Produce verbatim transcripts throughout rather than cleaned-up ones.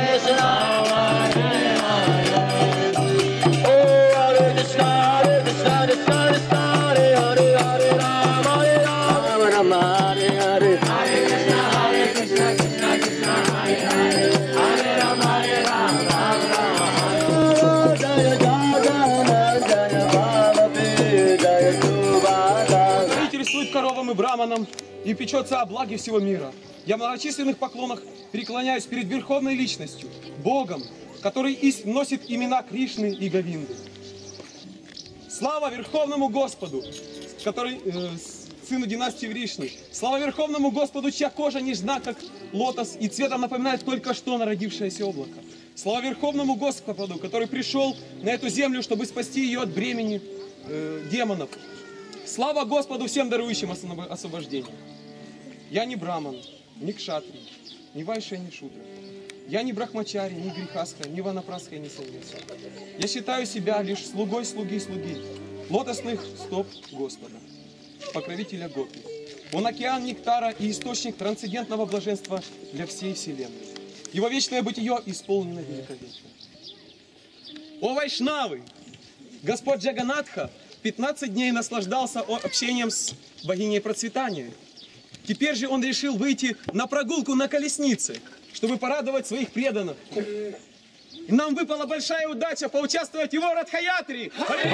Коровам и браманам и печется о благе всего мира. Я в многочисленных поклонах преклоняюсь перед Верховной Личностью, Богом, который носит имена Кришны и Говинды. Слава Верховному Господу, который, э, сыну династии Вришны. Слава Верховному Господу, чья кожа нежна, как лотос, и цветом напоминает только что народившееся облако. Слава Верховному Господу, который пришел на эту землю, чтобы спасти ее от бремени э, демонов. Слава Господу всем дарующим освобождение. Я не браман, не кшатри, не вайшая, не шудра. Я не брахмачари, не грехаска, не ванапраска, не саньяса. Я считаю себя лишь слугой слуги слуги, лотосных стоп Господа, покровителя Гопи. Он океан нектара и источник трансцендентного блаженства для всей вселенной. Его вечное бытие исполнено великолепно. О Вайшнавы! Господь Джаганатха пятнадцать дней наслаждался общением с богиней процветания. Теперь же он решил выйти на прогулку на колеснице, чтобы порадовать своих преданных. И нам выпала большая удача поучаствовать в его Радха-ятре.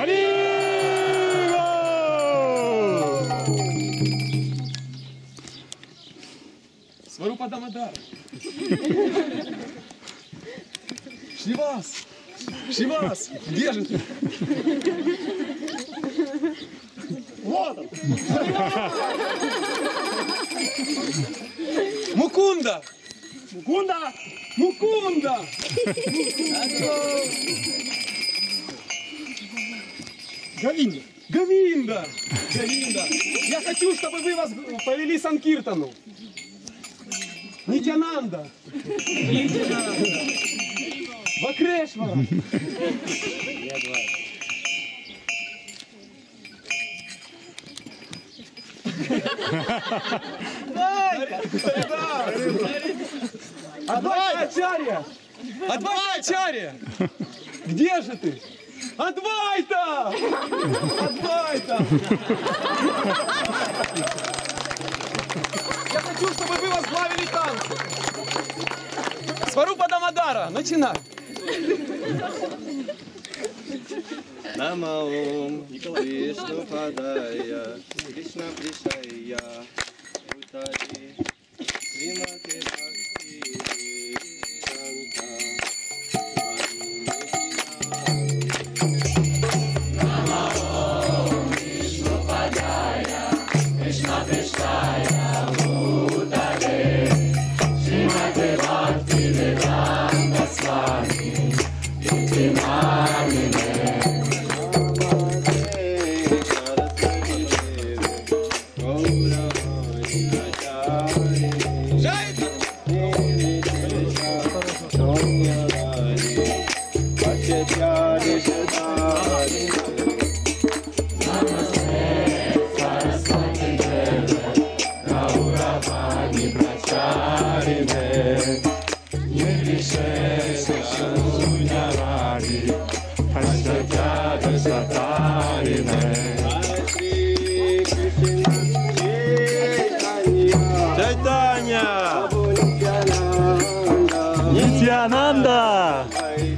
Сварупа Дамодара. Шривас! Шривас! Где же ты? Вот он! Мукунда! Мукунда! Мукунда! Говинда! Говинда! Говинда! Я хочу, чтобы вы вас повели Санкиртану. Нитянанда! Нитянанда! Вакрешвара! Адвайта-ачарья! Адвайта-ачарья! Где же ты? Адвайта! Адвайта! Я хочу, чтобы вы возглавили танцы. Сварупа Дамодара, начинай! Намаум Вишну Падая Кришна Пришая Утари Вимате Бхакти Санта Намаум Вишну Падая Кришна Пришая Утари Вимате Бхакti Vedanta Swami Iti Нитянанда!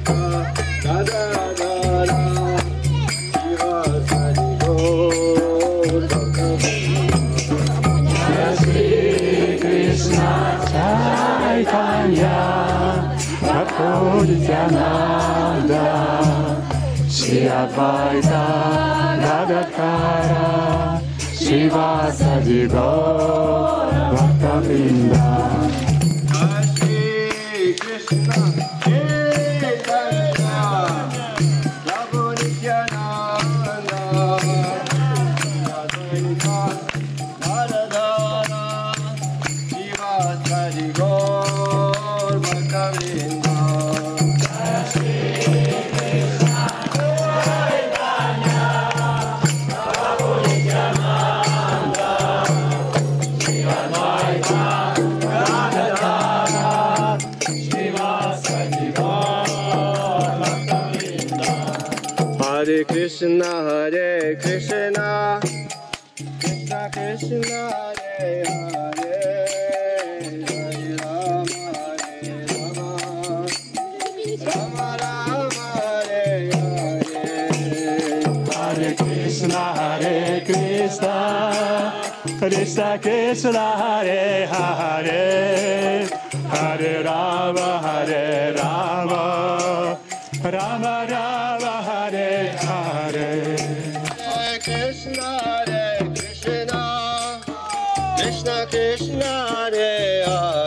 Шри Кришна Чайтанья, Прабху Нитянанда, Шри Адвайта Гададхара, Шривасади Гор Бхактавринда. Bye. Hare Krishna, Hare Krishna, Krishna Krishna, Hare Hare, Hare Rama, Hare Rama, Rama Rama, Hare Hare. Hare Krishna, Hare Krishna, Krishna Krishna, Hare Hare, Hare Rama, Hare Rama, Rama Rama, Hare Hare. Hare Krishna, Hare Krishna, Krishna Krishna, Hare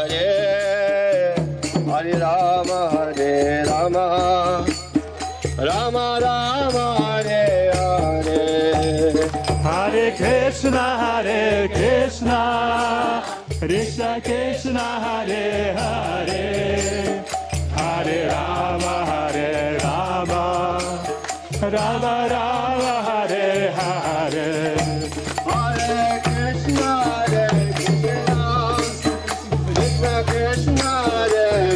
Hare, Hare Rama, Hare Rama, Rama Rama, Hare Hare. Hare Krishna, Hare Krishna, Krishna Krishna, Hare Hare, Hare Rama, Hare Rama, Rama Rama, Hare Hare. Hare Krishna, Hare Krishna, Krishna Krishna, Hare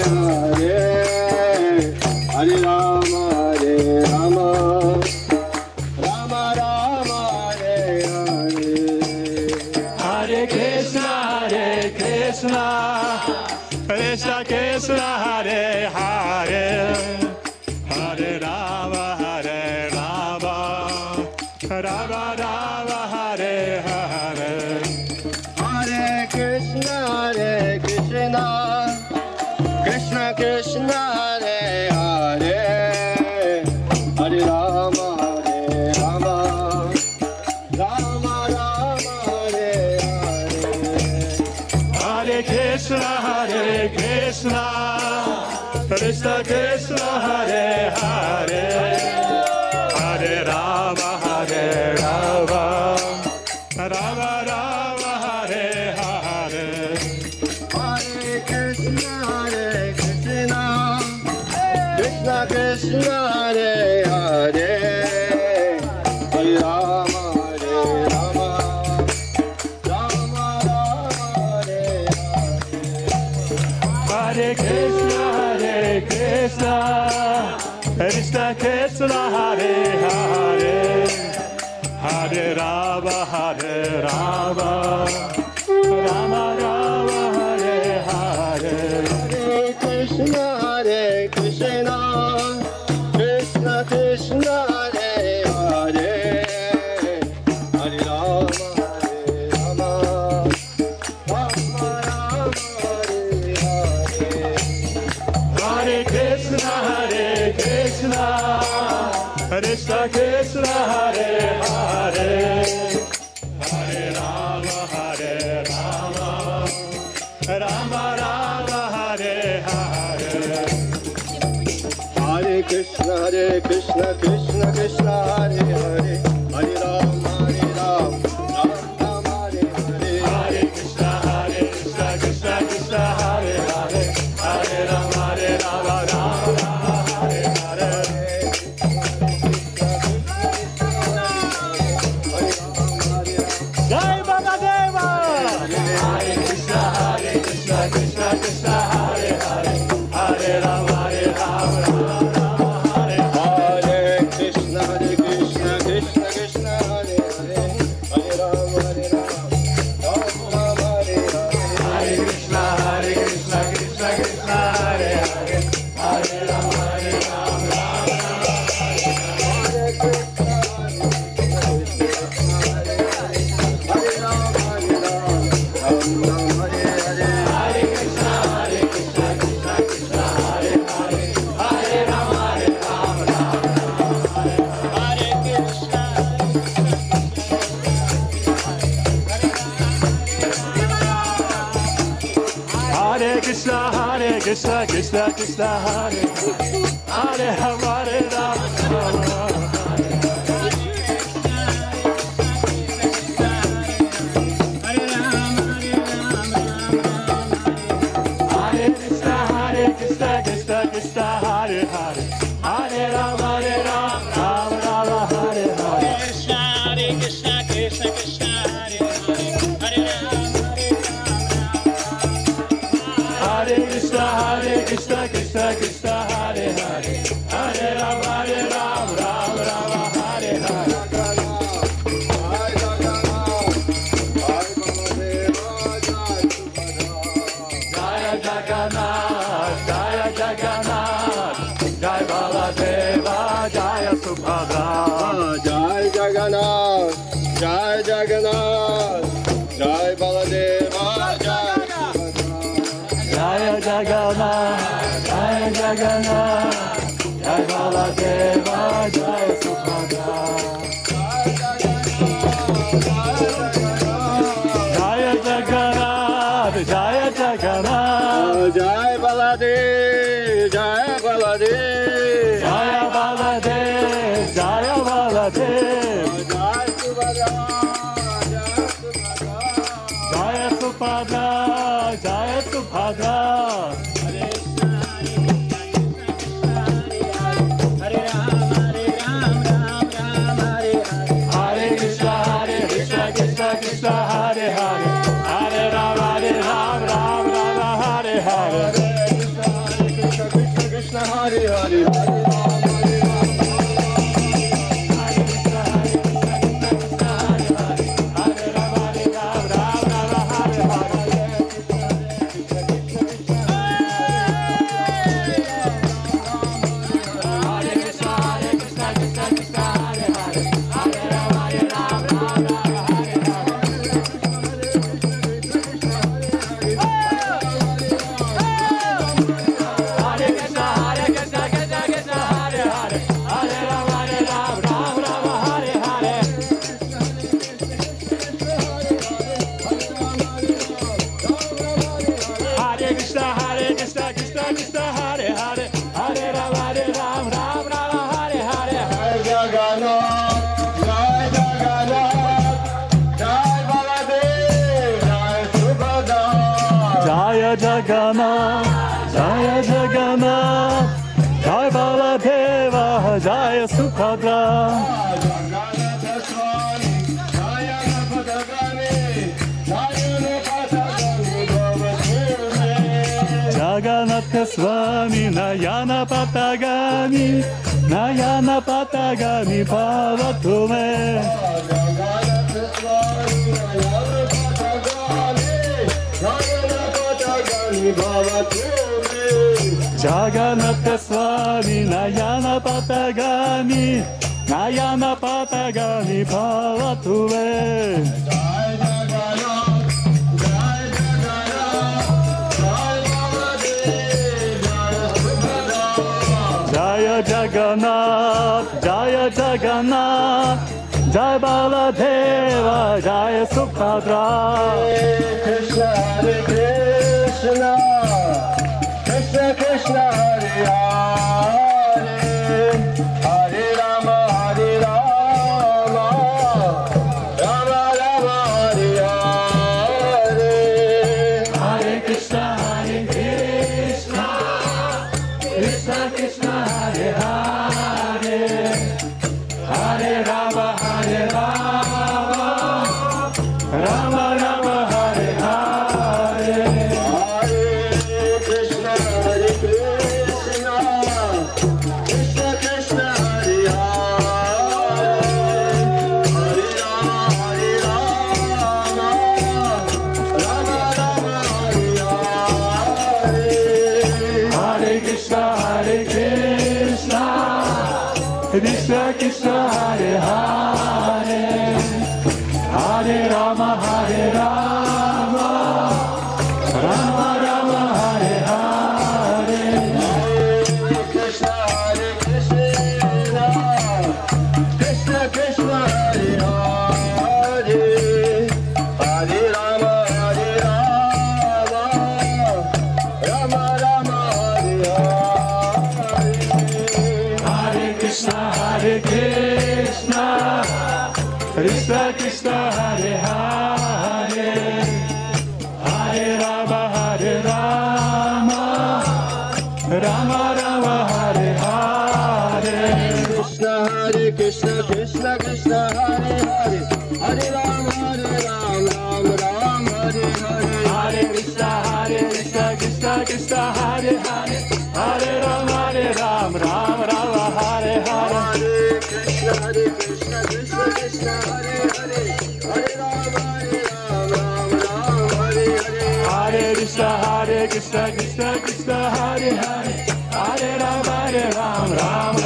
Hare, Hare Rama, Hare Rama, Rama Rama, Hare Hare. Hare Krishna, Hare Krishna, Krishna Krishna, Hare Hare, Hare Rama, Hare Rama, Rama Rama, Hare Hare. Hare Krishna, Hare Krishna, Krishna Krishna, Hare Hare, Hare Rama, Hare Rama, Rama Rama, Hare Hare. Hare Krishna, Hare Krishna, Krishna Krishna, Hare Hare, Hare Rama, Hare Rama, Rama Rama, Hare Hare. Hare Krishna, Hare Krishna, Krishna Krishna, Hare Hare, Hare Rama, Hare Rama, Rama Rama, Hare Hare. Hare Krishna, Hare Krishna, Krishna Krishna, Hare Hare, Hare Rama, Hare Rama, Rama Rama, Hare Hare. Hare Krishna, Hare Krishna, Krishna Krishna, Hare Hare, Hare Rama, Hare Rama, Rama Rama, Hare Hare. Hare Krishna, Hare Krishna, Krishna Krishna, Hare Hare, Hare Rama, Hare Rama, Rama Rama, Hare Hare. Hare Krishna, Hare Krishna, Krishna Krishna, Hare Hare, Hare Rama, Hare Rama, Rama Rama, Hare Hare. Hare Krishna, Hare Krishna, Krishna Krishna, Hare Hare, Hare Rama, Hare Rama, Rama Rama, Hare Hare. Jai Bhagadeva! Hare Krishna, Hare Krishna, Krishna Krishna, Hare Hare, Hare Rama, Hare Rama, Rama Rama, Hare Hare. Hare Krishna, Hare Krishna, Krishna Krishna, Hare Hare, Hare Rama, Hare Rama, Rama Rama, Hare Hare. Hare Krishna, Hare Krishna, Krishna Krishna, Hare Hare, Hare Rama, Hare Rama, Rama Rama, Hare Hare. Hare Krishna, Hare Rama, Hare Rama, Rama Rama, Hare Hare. Hare Krishna, Hare Krishna, Krishna Krishna, Hare Hare, Hare Rama, Hare Rama, Rama Rama, Hare Hare. Hare Krishna, Hare Krishna, Hare Krishna, Krishna Krishna, Hare Hare, Hare Rama, Hare Rama, Rama Rama, Hare Hare Krishna, Hare Krishna, Krishna Krishna, Hare Hare, Hare Rama, Hare Rama, Rama Rama, Hare Hare. Hare Krishna, Krishna Krishna, Hare Hare, Hare Rama, Hare Rama. Hare Krishna, Hare Krishna, Krishna Krishna, Hare Hare, Hare Rama, Hare Rama, Rama Rama, Hare Baladeva, Jaya Subhadra. Jai Jagannath, Jai Jagannath, Jai Baladeva, Jai Jaya Jagannath, Jaya Jagannath, Jai Baladeva, Jaya Subhadra. Jaya Jagannath, Jaya Jagannath, Jai Baladev, Jai Baladev, Jaya Baladev, Jaya Baladev, Jai Subhadra, Jai Subhadra. Jaya Subhadra, Jaya Subhadra. Hare Ram, Hare Ram, Ram Ram, Hare Hare. Hare Krishna, Hare Krishna, Krishna Krishna, Hare Hare. Hare Rama, Hare Ram, Ram Rama, Hare Hare. Krishna Krishna Hare Hare Hare Jagannath, Jaya Jagannath, Jai Baladeva, Jaya Subhadra. Jagannath Swami, Nayana Patagami, Nayana Patagami, Bhavatume. Jagannath Swami, Nayana Patagami, Nayana Patagami, Bhavatume. Jaya Jagannath, Jaya Jagannath, Jai Baladeva, Jaya Subhadra. Krishna Hare Krishna, Krishna Krishna Hare Hare, Hare Rama Hare Rama, Rama Rama Hare Hare. Hare Krishna, Hare Krishna, Krishna Krishna Hare Hare, Hare Rama Hare Rama, Rama Rama Hare Hare. Hare Krishna Hare Krishna, Krishna Krishna Hare Hare, Hare Rama Hare Rama, Rama Rama Hare Hare. Hare Krishna, Hare Krishna, Krishna Krishna Hare Hare, Hare Rama Hare Rama, Rama Rama Hare Hare. Krishna Hare Krishna, Krishna Krishna Hare Hare, Hare Rama Hare Rama, Rama Rama Hare Hare. Hare Krishna, Hare Krishna, Krishna Krishna Hare Hare, Hare Rama Hare Rama, Rama Rama Hare Hare. Krishna Hare Krishna, Krishna Krishna Hare Hare, Hare Rama Hare Rama, Rama Rama Hare Hare. Hare Krishna, Hare Krishna, Krishna Krishna Hare Hare, Hare Rama Hare Rama, Rama Rama Hare Hare. Hare Krishna Hare Krishna, Krishna Krishna Hare Hare, Hare Rama Hare Rama, Rama Rama Hare Hare. Hare Krishna, Hare Krishna, Krishna Krishna Hare Hare, Hare Rama Hare Rama, Rama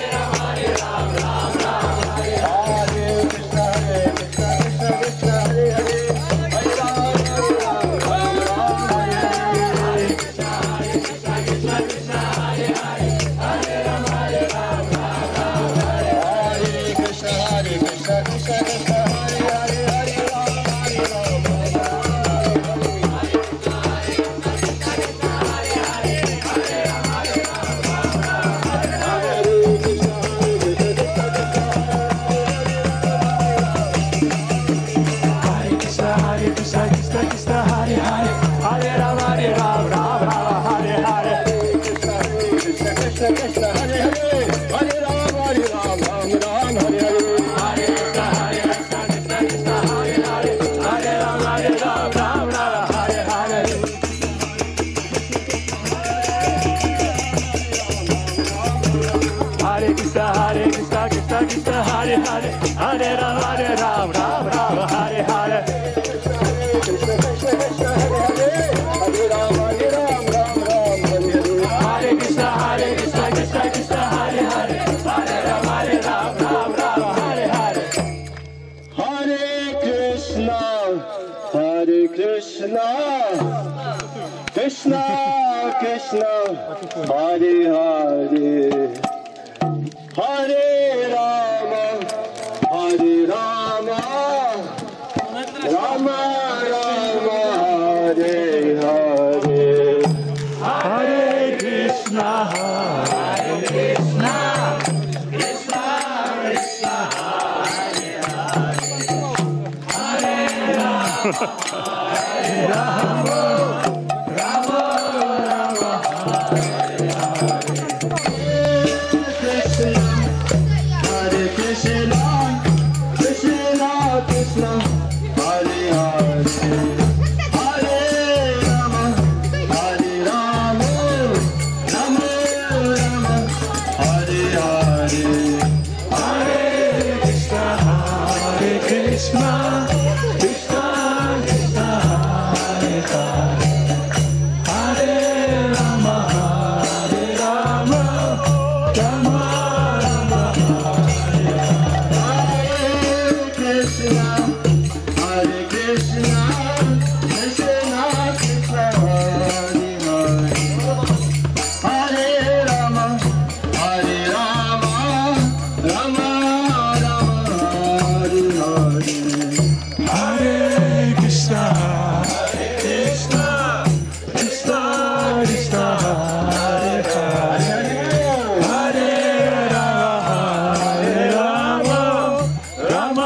Krishna Krishna Hare Hare Hare Rama Hare Rama Rama Rama Hare Hare Hare Krishna Hare Krishna Krishna Krishna Hare Hare Hare Rama Hare Rama Krishna Krishna, Krishna Krishna, Hare Hare, Hare Rama, Hare Rama, Rama Rama, Hare Krishna, Hare Krishna, Krishna Krishna, Hare Hare, Hare Rama, Hare Rama, Rama Rama, Hare Hare. Hare Krishna, Hare Krishna, Krishna Krishna, Hare Hare, Hare Rama, Hare Rama, Rama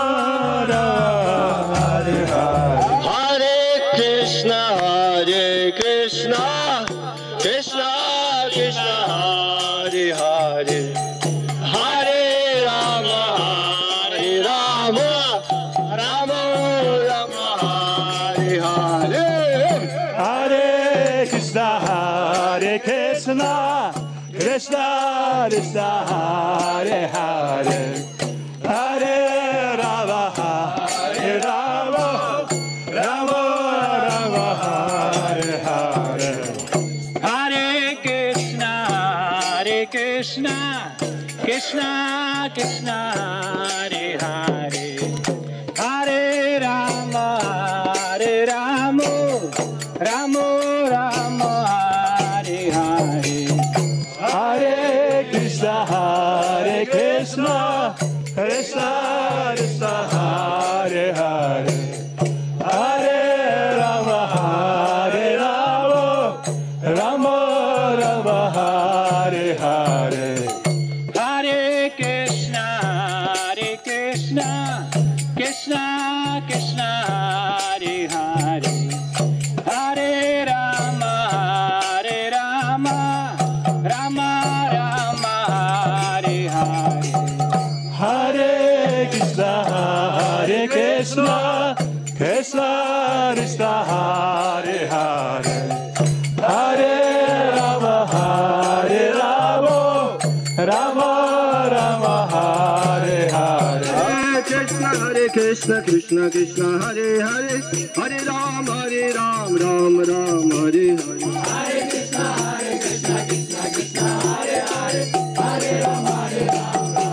Rama, Hare Hare. Hare Krishna, Hare Krishna, Krishna Krishna, Hare Hare, Hare Rama, Hare Rama, Rama Rama, Hare Hare. Hare Krishna, Hare Krishna, Krishna Krishna, Hare Hare, Hare Rama, Hare Rama, Rama Rama, Hare Hare. Hare Krishna, Hare Krishna, Krishna Krishna, Hare Hare, Hare Rama, Hare Rama, Rama Rama, Hare Hare. Hare Krishna, Hare Krishna, Krishna Krishna, Hare Hare, Hare Rama, Hare Rama, Rama Rama, Hare Hare. Hare Krishna, Hare Krishna, Krishna Krishna, Hare Hare, Hare Rama, Hare Rama, Rama Rama, Hare Hare. Hare Krishna, Hare Krishna, Krishna Krishna, Hare Hare, Hare Rama, Hare Rama, Rama Rama, Hare Hare. Hare Krishna, Hare Krishna, Krishna Krishna, Hare Hare, Hare Ram, Hare Ram, Ram Ram, Hare Hare. Hare Krishna, Hare Krishna, Krishna Krishna, Hare Hare, Hare Rama, Hare Rama,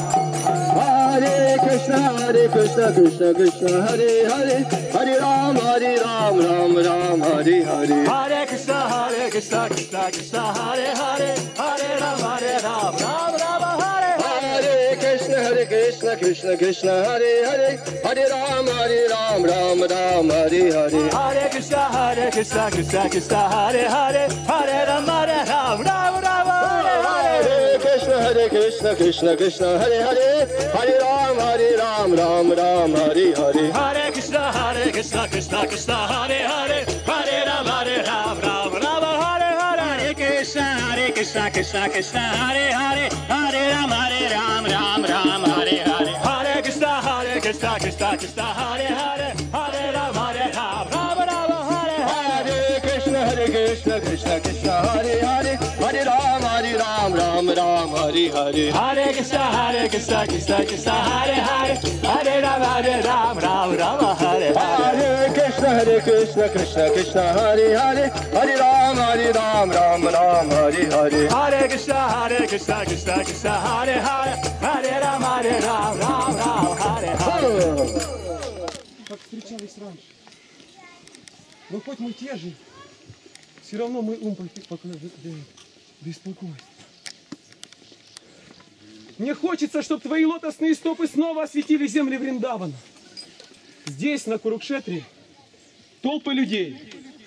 Hare Krishna, Hare Krishna, Krishna Krishna, Hare Hare, Hare Ram, Hare Ram, Ram Ram, Hare Hare. Hare Krishna, Hare Krishna, Krishna Krishna, Hare Hare, Hare Rama, Hare Rama, Rama Rama, Hare Hare. Hare Krishna, Hare Krishna, Krishna Krishna, Hare Hare, Hare Ram, Hare Ram, Ram Ram, Hare Hare. Hare Krishna, Hare Krishna, Krishna Krishna, Hare Hare, Hare Rama, Hare Rama, Rama Rama, Hare Hare. Hare Krishna, Hare Krishna, Krishna Krishna, Hare Hare, Hare Ram, Hare Ram, Ram Ram, Hare Hare. Hare Krishna, Hare Krishna, Krishna Krishna, Hare Hare, Hare Rama, Hare Rama, Rama Rama, Hare Hare. Hare Krishna, Hare Krishna, Krishna Krishna, Hare Hare, Hare Ram, Hare Ram, Ram Ram, Hare Hare. Hare Krishna, Hare Krishna, Krishna Krishna, Hare Hare, Hare Rama, Hare Rama, Rama Rama, Hare Hare. Hare Krishna, Hare Krishna, Krishna Krishna, Hare Hare, Hare Ram, Hare Ram, Ram Ram, Hare Hare. Hare Krishna, Hare Krishna, Krishna Krishna, Hare Hare, Hare Rama, Hare Rama, Rama Rama, Hare Hare. Hare Krishna, Hare Krishna, Krishna Krishna, Hare Hare, Hare Ram, Hare Ram, Ram Ram, Hare Hare. Hare Krishna, Hare Krishna, Krishna Krishna, Hare Hare, Hare Rama, Hare Rama, Rama Rama, Hare Hare. Как встречались раньше. Но хоть мы те же, все равно мы ум беспокойство. Мне хочется, чтобы твои лотосные стопы снова осветили земли Вриндавана. Здесь, на Курукшетре, толпы людей,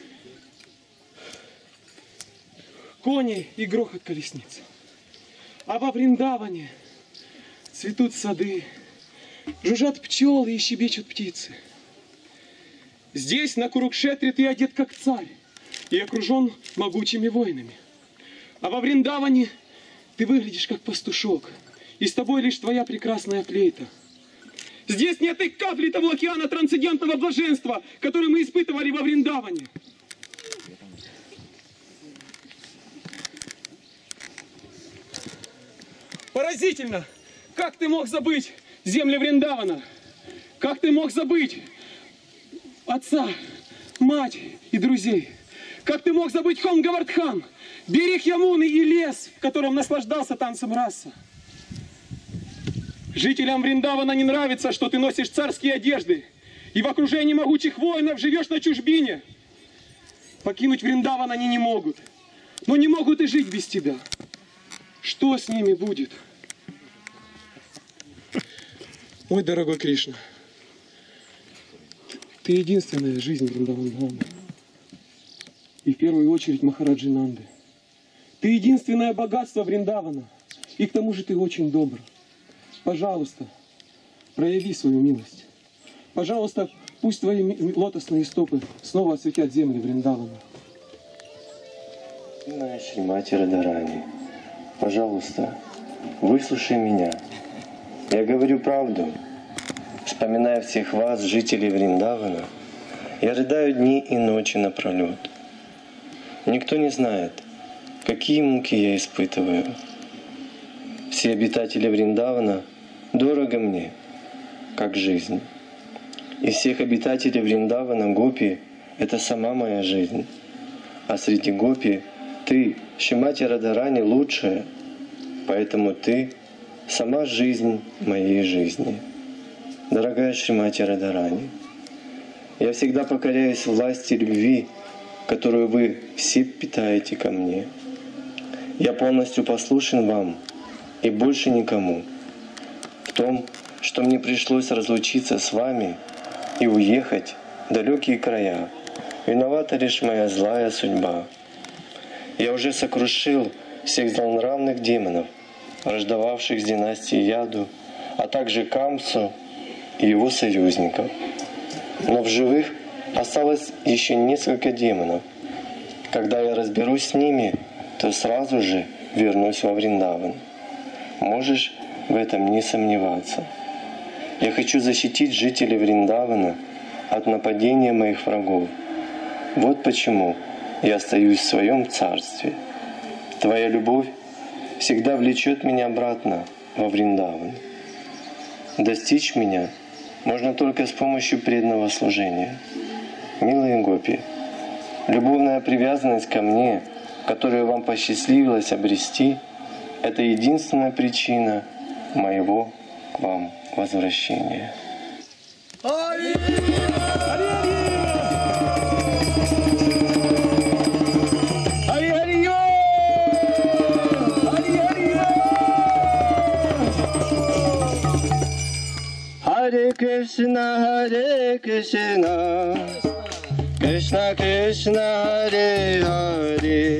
кони и грохот колесниц. А во Вриндаване цветут сады, жужжат пчелы и щебечут птицы. Здесь, на Курукшетре, ты одет как царь и окружен могучими воинами. А во Вриндаване ты выглядишь как пастушок, и с тобой лишь твоя прекрасная флейта. Здесь нет и капли того океана трансцендентного блаженства, который мы испытывали во Вриндаване. Поразительно, как ты мог забыть земли Вриндавана? Как ты мог забыть отца, мать и друзей? Как ты мог забыть Хон-Говардхан, берег Ямуны и лес, в котором наслаждался танцем раса? Жителям Вриндавана не нравится, что ты носишь царские одежды и в окружении могучих воинов живешь на чужбине. Покинуть Вриндаван они не могут, но не могут и жить без тебя. Что с ними будет? Мой дорогой Кришна, ты единственная жизнь Вриндавана. И в первую очередь Махараджи Нанды. Ты единственное богатство Вриндавана. И к тому же ты очень добр. Пожалуйста, прояви свою милость. Пожалуйста, пусть твои лотосные стопы снова осветят земли Вриндавана. Моя Шримати Радарани, пожалуйста, выслушай меня. Я говорю правду. Вспоминая всех вас, жителей Вриндавана, я рыдаю дни и ночи напролет. Никто не знает, какие муки я испытываю. Все обитатели Вриндавана дорого мне, как жизнь. Из всех обитателей Вриндавана гопи — это сама моя жизнь. А среди гопи ты, Шримати Радарани, лучшая, поэтому ты — сама жизнь моей жизни. Дорогая Шримати Радарани, я всегда покоряюсь власти любви, которую вы все питаете ко мне. Я полностью послушен вам и больше никому. В том, что мне пришлось разлучиться с вами и уехать в далекие края, виновата лишь моя злая судьба. Я уже сокрушил всех злонравных демонов, враждовавших с династией Яду, а также Камсу и его союзников. Но в живых осталось еще несколько демонов. Когда я разберусь с ними, то сразу же вернусь во Вриндаван. Можешь в этом не сомневаться. Я хочу защитить жителей Вриндавана от нападения моих врагов. Вот почему я остаюсь в своем царстве. Твоя любовь всегда влечет меня обратно во Вриндаван. Достичь меня можно только с помощью преданного служения. Милые гопи, любовная привязанность ко мне, которую вам посчастливилось обрести, это единственная причина моего к вам возвращения. Харе Кришна, Харе Кришна, Кришна Кришна, Харе Харе,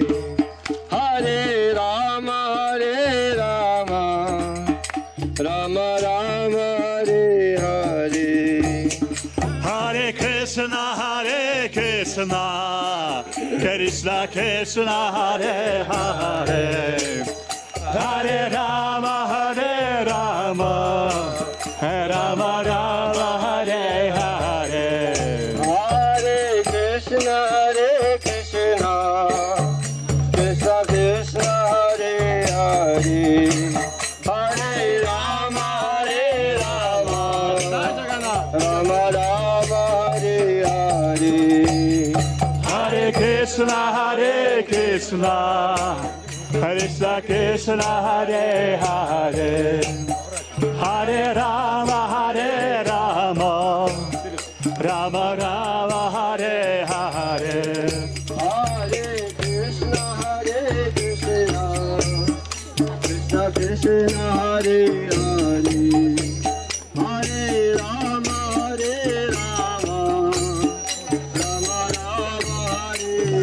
Харе Рама, Харе Рама, Рама Рама, Харе Харе. Hare Krishna, Hare Krishna, Krishna Krishna, Hare Hare, Hare Rama, Hare Rama, Rama Rama, Hare Hare. Hare Krishna, Hare Krishna, Krishna Krishna, Hare Hare, Hare Rama, Hare Rama, Rama Rama, Hare Hare. Hare Krishna, Hare Krishna, Krishna Krishna, Hare Hare, Hare Rama, Hare Rama, Rama Rama, Hare Hare. Hare Krishna, Hare Krishna, Krishna Krishna, Hare Hare, Hare Rama, Hare Rama, Rama Rama, Hare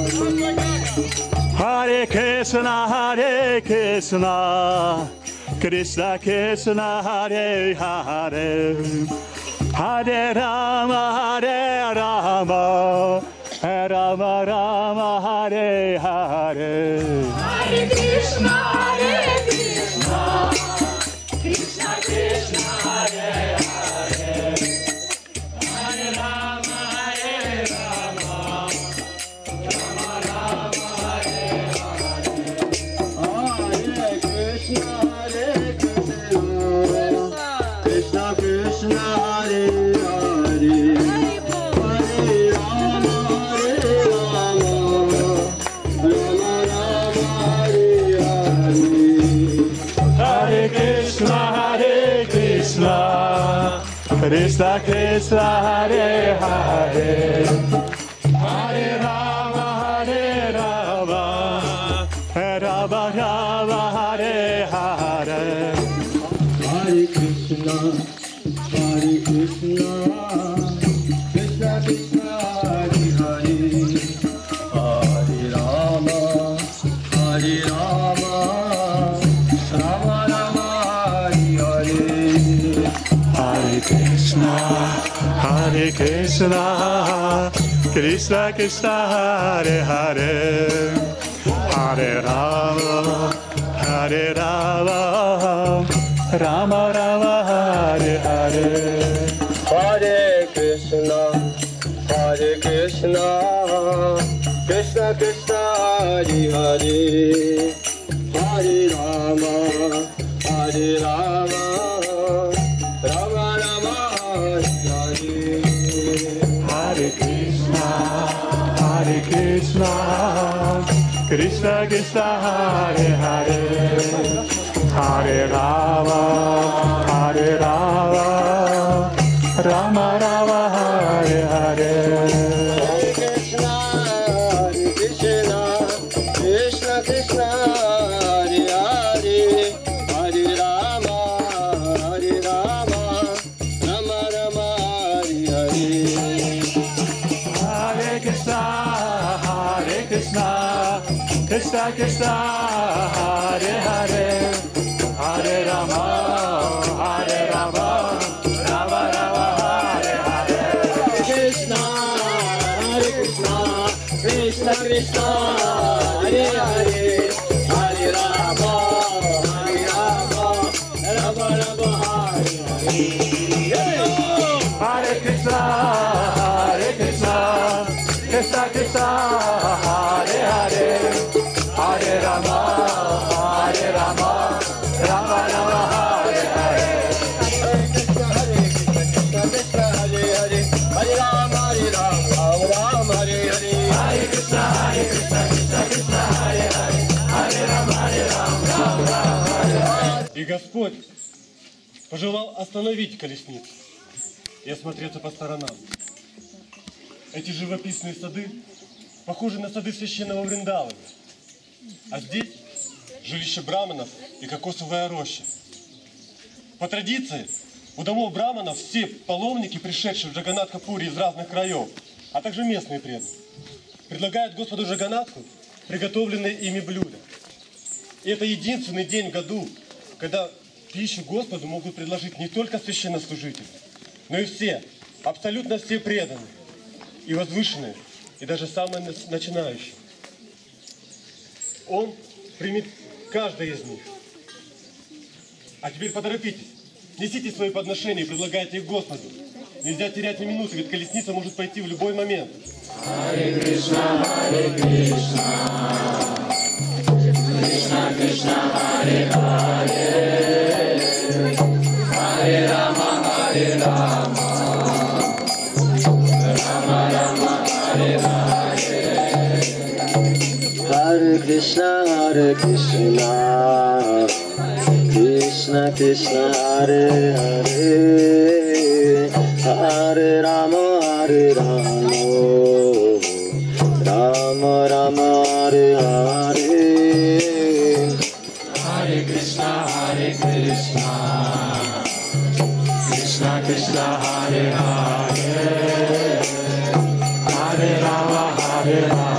Hare. Hare Krishna, Hare Krishna, Krishna Krishna, Hare Hare, Hare Rama, Hare Rama, Rama Rama, Hare Hare. Hare Krishna, Hare Krishna, Krishna Krishna, Hare Hare, Hare Rama, Hare Rama, Rama Rama, Hare Hare. Hare Krishna, Hare Krishna, Krishna Krishna Hare Hare Hare Rama Hare Rama Rama Rama Hare Hare Hare Krishna, Hare Krishna, Krishna Krishna, Hare Hare, Hare Rama, Hare Rama, Rama Rama, Hare Hare. Hare Krishna, Hare Krishna, Krishna Krishna, Hare Hare, Hare Rama, Hare Rama, Rama Rama, Hare Hare. Hare Krishna, Hare Krishna, Krishna Krishna, Hare Hare, Hare Rama, Hare Rama, Rama Rama, Hare Hare. Hare Krishna, Hare Krishna, Krishna Krishna, Hare Hare, Hare Rama, Hare Rama, Rama Rama, Hare Hare. Hare Krishna, Hare Krishna, Krishna Krishna, Hare Hare, Hare Rama, Hare Rama, Rama Rama, Hare Hare. Hare Krishna, Hare Krishna, Krishna Krishna, Hare Hare, Hare Rama, Hare Rama, Rama Rama, Hare Hare. Hare Krishna, Hare Krishna, Krishna Krishna, Hare Hare, Hare Rama, Hare Rama, Rama Rama, Hare Hare. Krishna, Hare Krishna, Krishna Krishna, Hare Hare, Hare Rama, Hare Rama, Rama Rama, Hare Hare. Hare Krishna, Hare Krishna, Krishna Krishna, Hare Hare, Hare Rama, Hare Rama, Rama Rama, Hare Hare. Hare Krishna, Hare Krishna, Krishna Krishna, Hare Hare, Hare Rama, Hare Rama, Rama Hare Hare. Hare Krishna, Hare Krishna, Krishna Krishna, Hare Hare, Hare Rama, Hare Rama, Rama Rama, Hare Hare. И Господь пожелал остановить колесницу и осмотреться по сторонам. Эти живописные сады похожи на сады священного Вриндавана. А здесь жилище браманов и кокосовая роща. По традиции, у домов браманов все паломники, пришедшие в Джаганнатха-Пури из разных краев, а также местные преданные, предлагают Господу Джаганнатху приготовленные ими блюда. И это единственный день в году, когда пищу Господу могут предложить не только священнослужители, но и все, абсолютно все преданные, и возвышенные, и даже самые начинающие. Он примет каждый из них. А теперь поторопитесь, несите свои подношения и предлагайте их Господу. Нельзя терять ни минуты, ведь колесница может пойти в любой момент. Hare Krishna, Hare Krishna, Krishna Krishna, Hare Hare, Hare Rama, Hare Rama, Rama Rama, Hare Hare. Hare Krishna, Hare Krishna, Krishna Krishna, Hare Hare, Hare Rama, Hare Rama, Rama Rama, Hare Hare. Hare Krishna, Hare Krishna, Krishna Krishna, Hare Hare, Hare Rama, Hare Rama.